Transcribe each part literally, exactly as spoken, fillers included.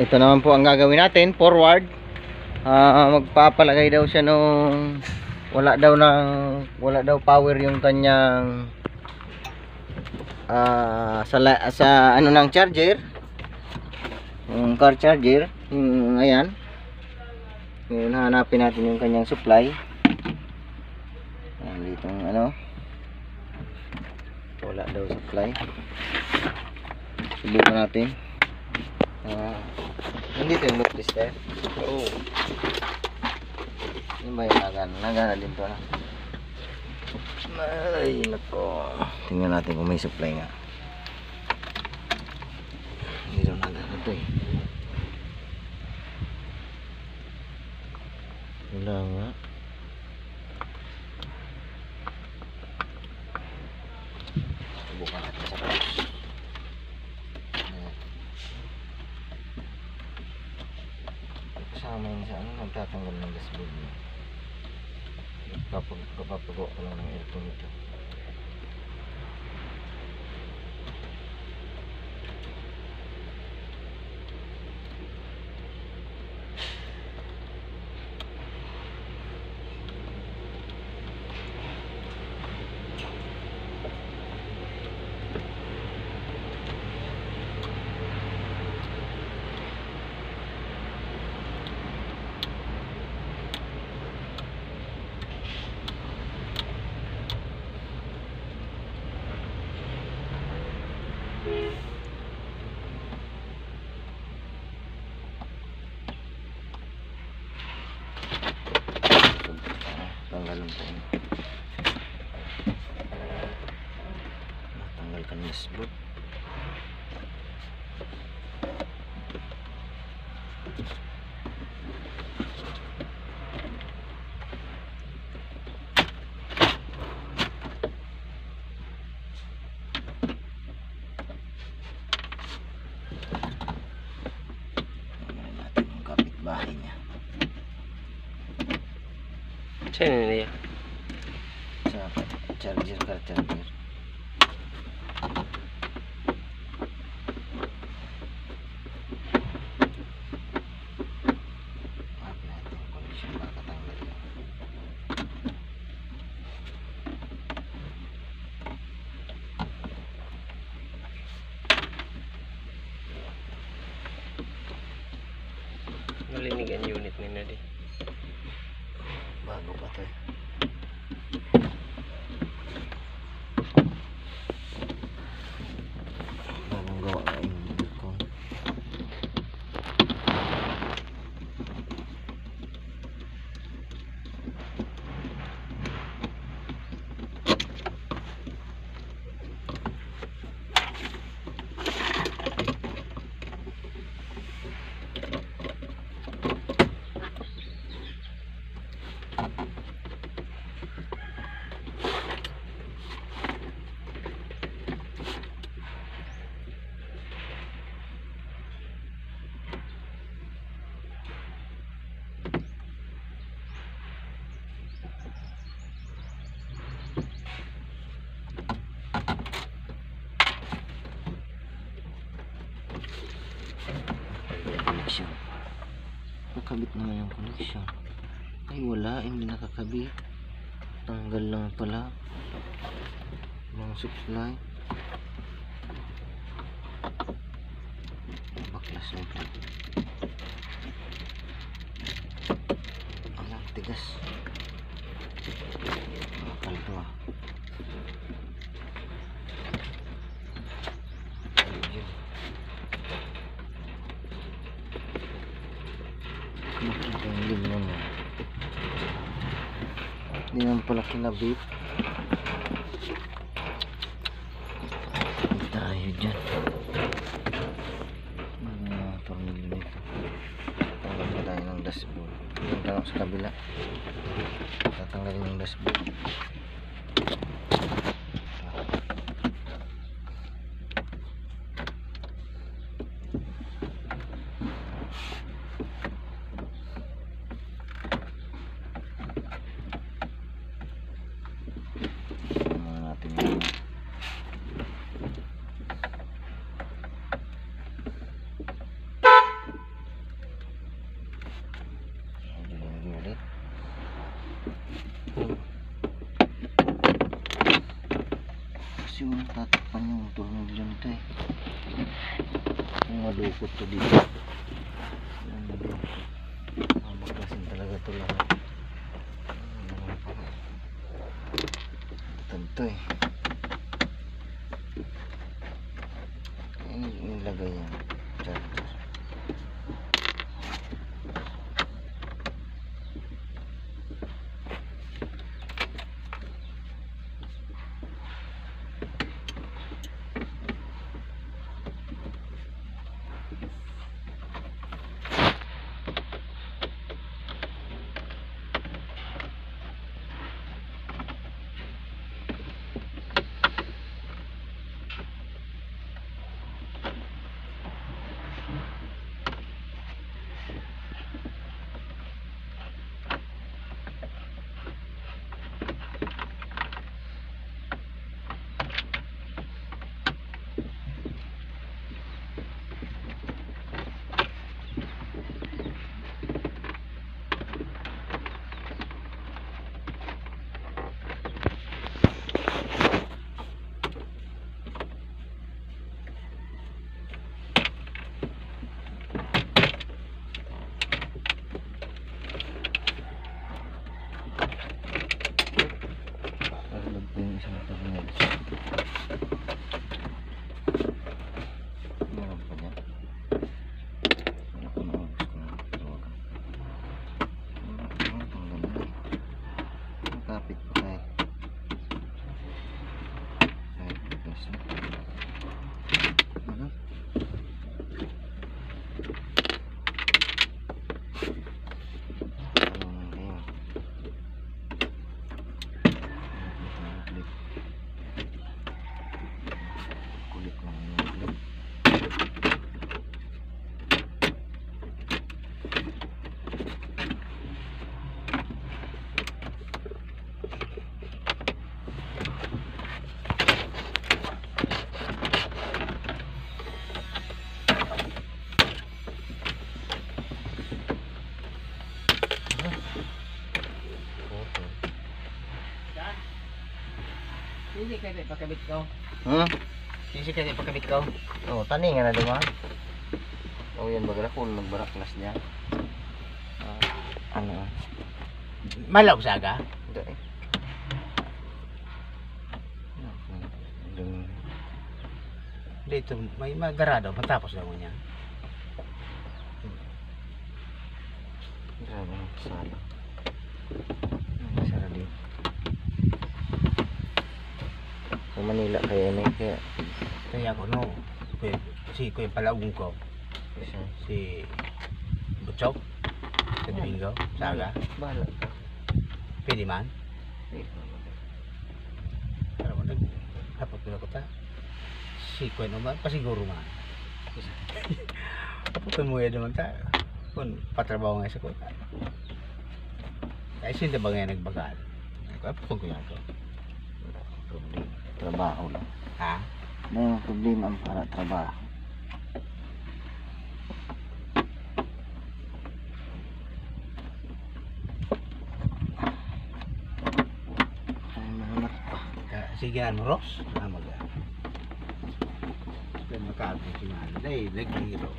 ito naman po ang gagawin natin, forward. Uh, magpapalagay daw siya nung wala daw ng wala daw power yung kanyang uh, sa, sa ano ng charger, yung car charger, yung ayan. Ngayon hanapin natin yung kanyang supply. Ayan, dito ano, wala daw supply. Subukan natin. Uh, nandito yung loop tester. Oo. Yun ba yung nagana? Nagana din to na. Ay, nako. Tingnan natin kung may supply nga. Hindi daw nagana to eh. Wala nga. Subukan natin sa box. Kasama yun sa ano, nagtatanggal ng dashboard niya. Papago ko lang ng aircon ito. Tanggalin po yun. Natanggalkan yung dashboard. Tingnan natin yung kapitbahay niya. Saan na niya? Sa charger ka, charger. Map natin yung connection, baka tanggal yun. Malinig ang unit nila di. Bago pa to eh. Bagong gawa na yung aircon. Connection. Nakakabit naman yung connection. Ay wala, hindi nakakabit. Tanggal lang pala ng supply. Baklas na ito. Alang tigas. Makal to ah. Makita yung linya mo. Hindi naman pala kinabit. Hindi tayo dyan. Mga tornilyo nito. Tanggal pa tayo ng dashboard. Yung tanong sa kabila. Tatanggalin yung dashboard. Kasi yung tatakpan yung tulong nila nito eh. Yung madukot to dito. Yung madukot. Mabagasin talaga to lahat. Tanto eh. Ini nilagay yan. Charger. Hindi kayo pakabit ko. Hmm? Hindi kayo pakabit ko. Oh, tani nga na duma. Oh, yan bagala kung magbaraklas niya. Ah, ano? Malaw saga. Hindi eh. Yung Dito may magarado matapos daw niya. grabe ang sala. Ang sala dito. Sa Manila kaya may kaya Kaya ako no. Kuya, si kuya palaung ko. isa. Si Butchok. Sa Domingo. Saga. Bahala ka. Pwede man. Eh, Pero mo nag hapag ko ta. Si kuya naman pasiguro man. Aputan mo yan naman ta. Kung patrabaho nga sa kuya. Kaya sinda ba nga nagbagal? Aputan ko yan to. wala akong problema. Trabaho lang. Ha? May mga problema ang para trabaho. Ay, mahanap pa. Kaya, sige ano, Ross? Ah, mag Kaya makakot si Mahal. Dahil, nag-hero.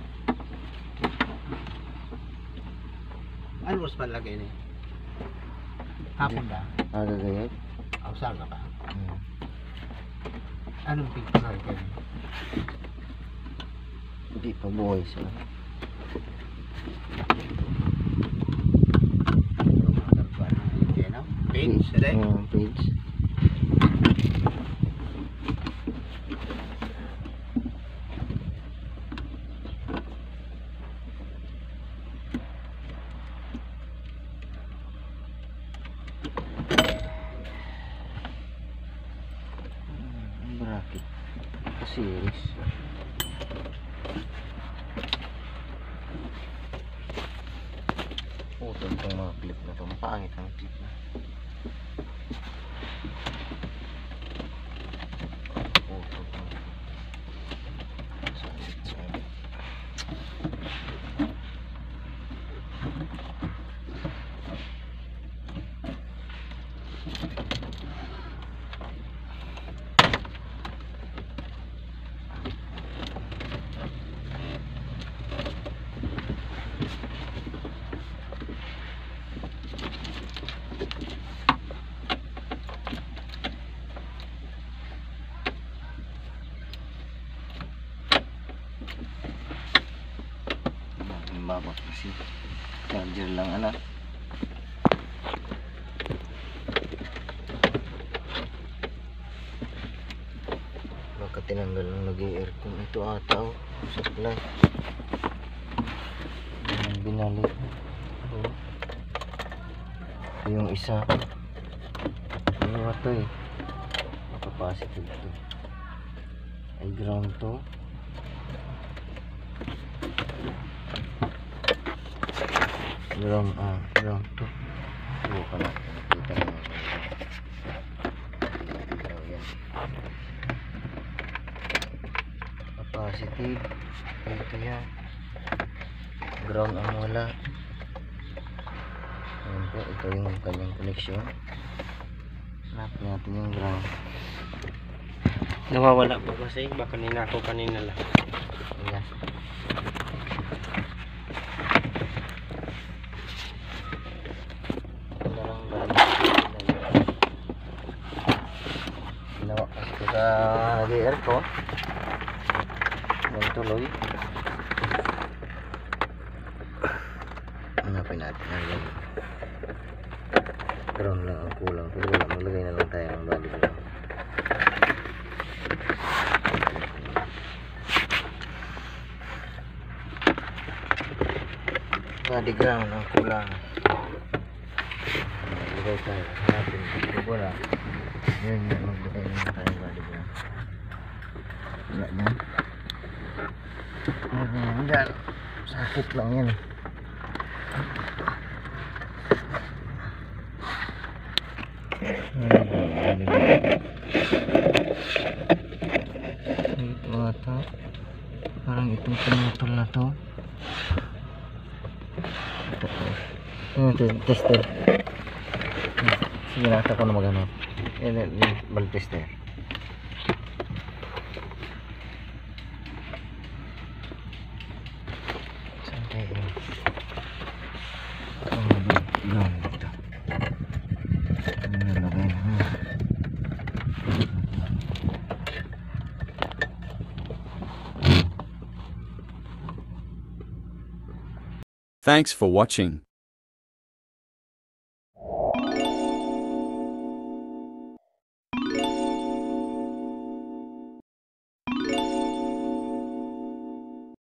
Ano mas malagay niya? Hapon ba? Agagayag? Aw, saga pa. Hmm. Anong picture ka niya? Hindi pa buhay sila. Page, right? Hmm, page. Ang bracket. Series. Puto itong mga clip na ito. Mapangit ang clip na. Puto ito. Sabit-sabit. na. Baka tinanggal ng nag-aircon. Ito ata oh. Supply. Yan, binalik. Oh. Yung isa. Ano ito eh. Capacitive to. Ay ground to. Ground, ah, ground to. Buka na. Kita na. So, yan. Capacitive. Ito yan. Ground ang wala. Ayan po. Ito yung kanyang connection. Hanapin natin yung ground. Nawawala pa kasi. Baka ninako kanina lang. Ayan. Ginawa kasi ko sa nag-aircon. Yan tuloy. Hanapin natin. Ayan. Ground lang ang kulang. Pero wala, maglagay na lang tayo ng body ground. Body ground ang kulang. Maglagay tayo. Hanapin. Kung wala, yun yun. Maglagay na tayo ng body ground. Wala dyan. Ayan dyan. Sakit lang yan. Ito ata. Parang itong pinutol na to. Ito. Ito, tester. Sige, nata ko na maghanap. Yan, yan, ball tester. Saan tayo yun? Ang ground dito. Ano nalagay na? Thanks for watching.